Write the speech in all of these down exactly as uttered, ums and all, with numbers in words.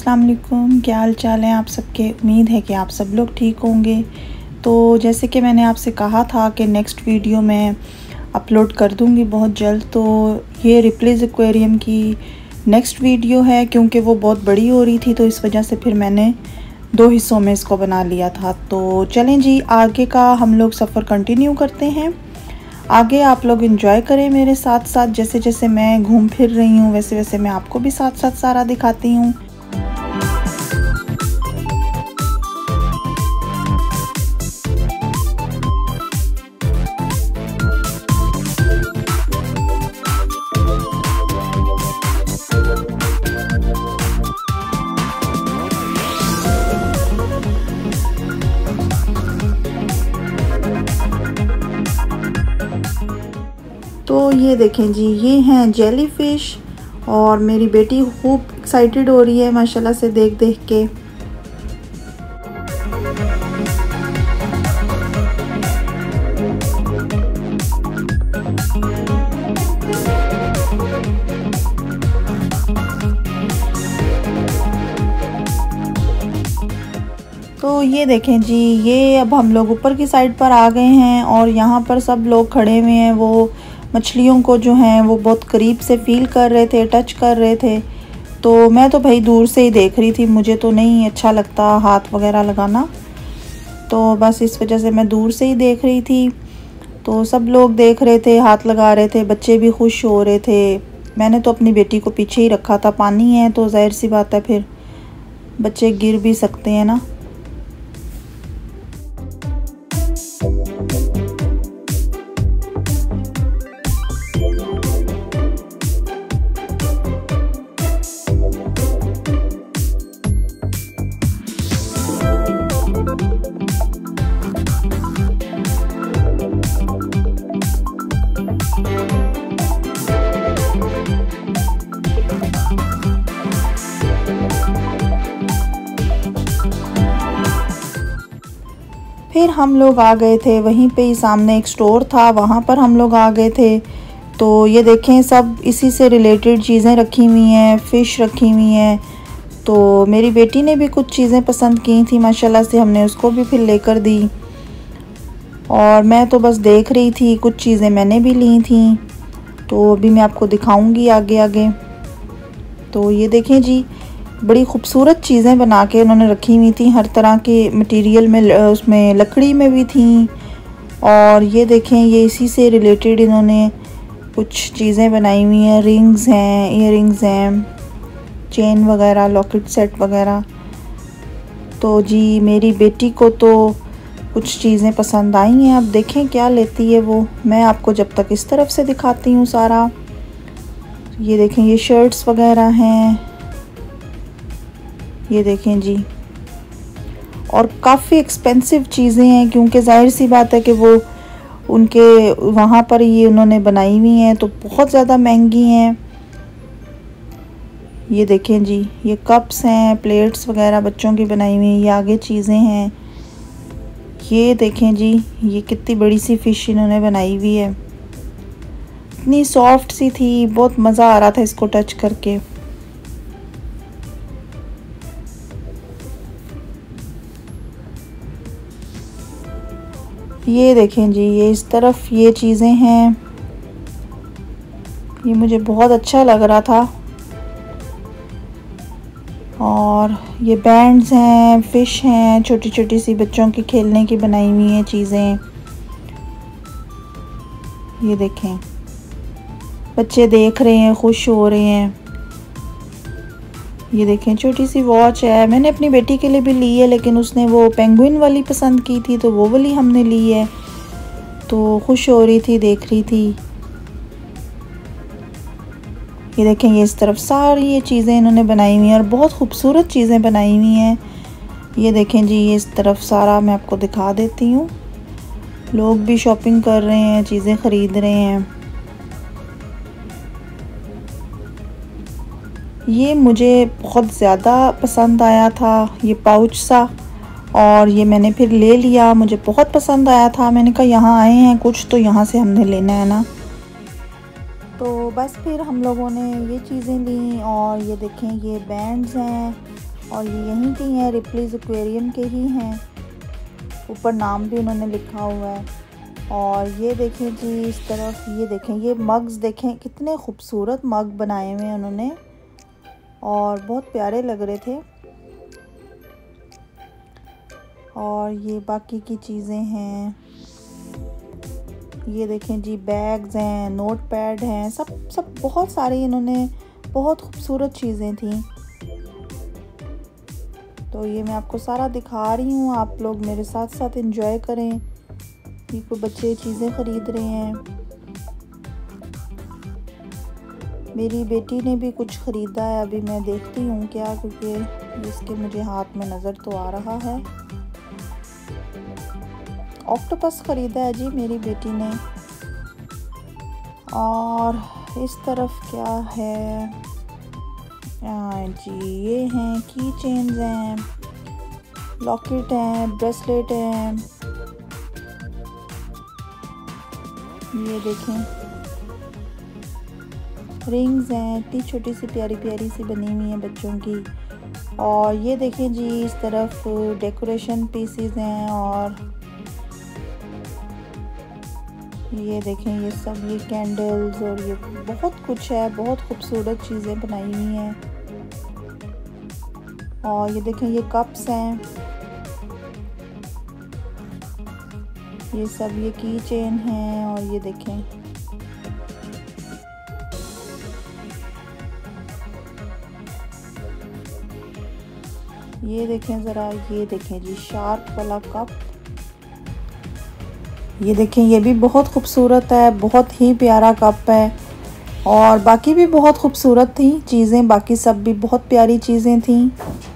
अस्सलाम वालेकुम, क्या हाल चाल है आप सबके। उम्मीद है कि आप सब लोग ठीक होंगे। तो जैसे कि मैंने आपसे कहा था कि नेक्स्ट वीडियो मैं अपलोड कर दूंगी बहुत जल्द। तो ये रिप्लेस एक्वेरियम की नेक्स्ट वीडियो है, क्योंकि वो बहुत बड़ी हो रही थी तो इस वजह से फिर मैंने दो हिस्सों में इसको बना लिया था। तो चलें जी, आगे का हम लोग सफ़र कंटिन्यू करते हैं। आगे आप लोग एंजॉय करें मेरे साथ साथ। जैसे जैसे मैं घूम फिर रही हूँ वैसे वैसे मैं आपको भी साथ साथ सारा दिखाती हूँ। तो ये देखें जी, ये हैं जेली फ़िश और मेरी बेटी खूब एक्साइटेड हो रही है माशाल्लाह से देख देख के। तो ये देखें जी, ये अब हम लोग ऊपर की साइड पर आ गए हैं और यहाँ पर सब लोग खड़े हुए हैं। वो मछलियों को जो हैं वो बहुत करीब से फील कर रहे थे, टच कर रहे थे। तो मैं तो भाई दूर से ही देख रही थी, मुझे तो नहीं अच्छा लगता हाथ वगैरह लगाना, तो बस इस वजह से मैं दूर से ही देख रही थी। तो सब लोग देख रहे थे, हाथ लगा रहे थे, बच्चे भी खुश हो रहे थे। मैंने तो अपनी बेटी को पीछे ही रखा था, पानी है तो जाहिर सी बात है फिर बच्चे गिर भी सकते हैं ना। फिर हम लोग आ गए थे, वहीं पे ही सामने एक स्टोर था, वहाँ पर हम लोग आ गए थे। तो ये देखें, सब इसी से रिलेटेड चीज़ें रखी हुई हैं, फ़िश रखी हुई हैं। तो मेरी बेटी ने भी कुछ चीज़ें पसंद की थी माशाल्लाह से, हमने उसको भी फिर लेकर दी और मैं तो बस देख रही थी। कुछ चीज़ें मैंने भी ली थी, तो अभी मैं आपको दिखाऊंगी आगे आगे। तो ये देखें जी, बड़ी खूबसूरत चीज़ें बना के उन्होंने रखी हुई थी, हर तरह के मटेरियल में, उसमें लकड़ी में भी थी। और ये देखें, ये इसी से रिलेटेड इन्होंने कुछ चीज़ें बनाई हुई हैं। रिंग्स हैं, इयररिंग्स हैं, चेन वगैरह, लॉकेट सेट वगैरह। तो जी मेरी बेटी को तो कुछ चीज़ें पसंद आई हैं, अब देखें क्या लेती है वो। मैं आपको जब तक इस तरफ से दिखाती हूँ सारा। ये देखें, ये शर्ट्स वगैरह हैं, ये देखें जी। और काफ़ी एक्सपेंसिव चीज़ें हैं, क्योंकि जाहिर सी बात है कि वो उनके वहाँ पर ये उन्होंने बनाई हुई हैं तो बहुत ज़्यादा महंगी हैं। ये देखें जी, ये कप्स हैं, प्लेट्स वगैरह बच्चों की बनाई हुई हैं। ये आगे चीज़ें हैं, ये देखें जी, ये कितनी बड़ी सी फ़िश इन्होंने बनाई हुई है, इतनी सॉफ्ट सी थी, बहुत मज़ा आ रहा था इसको टच करके। ये देखें जी, ये इस तरफ ये चीज़ें हैं, ये मुझे बहुत अच्छा लग रहा था। और ये बैंड्स हैं, फ़िश हैं, छोटी छोटी सी बच्चों की खेलने की बनाई हुई हैं चीज़ें। ये देखें, बच्चे देख रहे हैं, खुश हो रहे हैं। ये देखें, छोटी सी वॉच है, मैंने अपनी बेटी के लिए भी ली है, लेकिन उसने वो पेंगुइन वाली पसंद की थी तो वो वाली हमने ली है। तो खुश हो रही थी, देख रही थी। ये देखें, ये इस तरफ सारी ये चीज़ें इन्होंने बनाई हुई हैं और बहुत खूबसूरत चीज़ें बनाई हुई हैं। ये देखें जी, ये इस तरफ सारा मैं आपको दिखा देती हूँ। लोग भी शॉपिंग कर रहे हैं, चीज़ें ख़रीद रहे हैं। ये मुझे बहुत ज़्यादा पसंद आया था, ये पाउच सा, और ये मैंने फिर ले लिया। मुझे बहुत पसंद आया था, मैंने कहा यहाँ आए हैं कुछ तो यहाँ से हमने लेना है ना। तो बस फिर हम लोगों ने ये चीज़ें ली और ये देखें, ये बैंड्स हैं, और ये यहीं के हैं, रिप्लीज एक्वेरियम के ही हैं। ऊपर नाम भी उन्होंने लिखा हुआ है। और ये देखें जी इस तरफ, ये देखें ये मग्स देखें, कितने खूबसूरत मग बनाए हुए हैं उन्होंने और बहुत प्यारे लग रहे थे। और ये बाकी की चीज़ें हैं, ये देखें जी बैग्स हैं, नोट पैड हैं, सब सब बहुत सारी इन्होंने बहुत खूबसूरत चीज़ें थी। तो ये मैं आपको सारा दिखा रही हूँ, आप लोग मेरे साथ साथ एंजॉय करें। ये कोई बच्चे चीज़ें ख़रीद रहे हैं। मेरी बेटी ने भी कुछ ख़रीदा है, अभी मैं देखती हूँ क्या, क्योंकि इसके मुझे हाथ में नज़र तो आ रहा है। ऑक्टोपस ख़रीदा है जी मेरी बेटी ने। और इस तरफ क्या है, हाँ जी ये हैं की चेन्स हैं, लॉकेट हैं, ब्रेसलेट हैं, ये देखें रिंग्स हैं, इतनी छोटी सी प्यारी प्यारी सी बनी हुई हैं बच्चों की। और ये देखें जी इस तरफ डेकोरेशन पीसेस हैं। और ये देखें ये सब ये कैंडल्स और ये बहुत कुछ है, बहुत खूबसूरत चीज़ें बनाई हुई हैं। और ये देखें ये कप्स हैं, ये सब ये की चेन हैं। और ये देखें ये देखें ज़रा, ये देखें जी शार्प वाला कप, ये देखें ये भी बहुत खूबसूरत है, बहुत ही प्यारा कप है। और बाकी भी बहुत खूबसूरत थी चीज़ें, बाकी सब भी बहुत प्यारी चीज़ें थीं।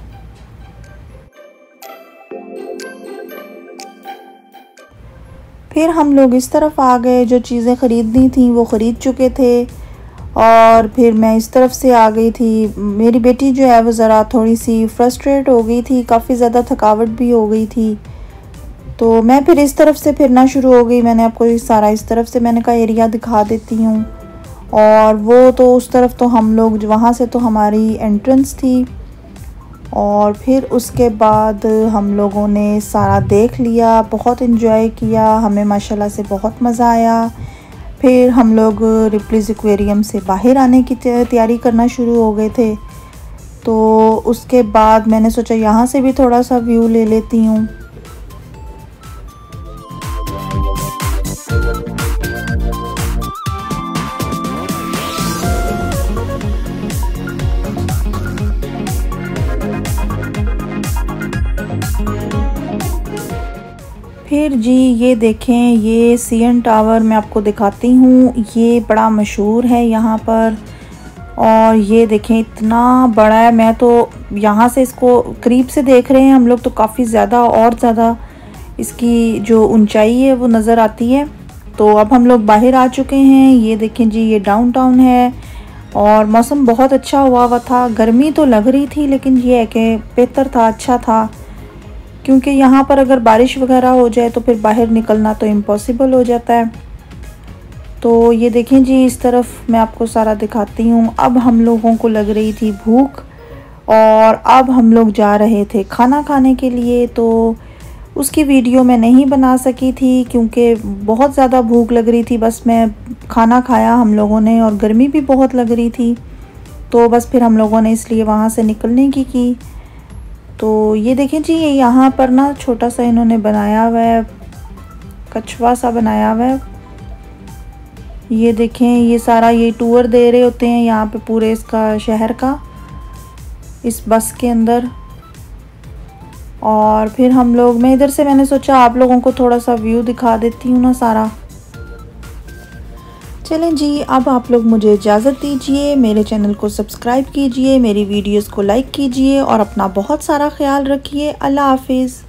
फिर हम लोग इस तरफ आ गए, जो चीज़ें ख़रीदनी थी वो ख़रीद चुके थे। और फिर मैं इस तरफ से आ गई थी। मेरी बेटी जो है वो ज़रा थोड़ी सी फ्रस्ट्रेट हो गई थी, काफ़ी ज़्यादा थकावट भी हो गई थी। तो मैं फिर इस तरफ से फिरना शुरू हो गई। मैंने आपको इस सारा इस तरफ से मैंने कहा एरिया दिखा देती हूँ। और वो तो उस तरफ तो हम लोग वहाँ से तो हमारी एंट्रेंस थी। और फिर उसके बाद हम लोगों ने सारा देख लिया, बहुत इन्जॉय किया, हमें माशाल्लाह से बहुत मज़ा आया। फिर हम लोग रिप्लीज एक्वेरियम से बाहर आने की तैयारी करना शुरू हो गए थे। तो उसके बाद मैंने सोचा यहाँ से भी थोड़ा सा व्यू ले लेती हूँ। फिर जी ये देखें ये सी एन टावर मैं आपको दिखाती हूँ, ये बड़ा मशहूर है यहाँ पर। और ये देखें इतना बड़ा है, मैं तो यहाँ से इसको करीब से देख रहे हैं हम लोग तो काफ़ी ज़्यादा और ज़्यादा इसकी जो ऊंचाई है वो नज़र आती है। तो अब हम लोग बाहर आ चुके हैं। ये देखें जी ये डाउनटाउन है और मौसम बहुत अच्छा हुआ हुआ था। गर्मी तो लग रही थी लेकिन ये है कि बेहतर था, अच्छा था, क्योंकि यहाँ पर अगर बारिश वगैरह हो जाए तो फिर बाहर निकलना तो इम्पॉसिबल हो जाता है। तो ये देखें जी इस तरफ मैं आपको सारा दिखाती हूँ। अब हम लोगों को लग रही थी भूख और अब हम लोग जा रहे थे खाना खाने के लिए। तो उसकी वीडियो मैं नहीं बना सकी थी क्योंकि बहुत ज़्यादा भूख लग रही थी। बस मैं खाना खाया हम लोगों ने और गर्मी भी बहुत लग रही थी, तो बस फिर हम लोगों ने इसलिए वहाँ से निकलने की की। तो ये देखें जी ये यहाँ पर ना छोटा सा इन्होंने बनाया हुआ है, कछुआ सा बनाया हुआ है। ये देखें ये सारा ये टूर दे रहे होते हैं यहाँ पे पूरे इसका शहर का, इस बस के अंदर। और फिर हम लोग, मैं इधर से मैंने सोचा आप लोगों को थोड़ा सा व्यू दिखा देती हूँ ना सारा। चलें जी अब आप लोग मुझे इजाज़त दीजिए, मेरे चैनल को सब्सक्राइब कीजिए, मेरी वीडियोस को लाइक कीजिए और अपना बहुत सारा ख्याल रखिए। अल्लाह हाफिज़।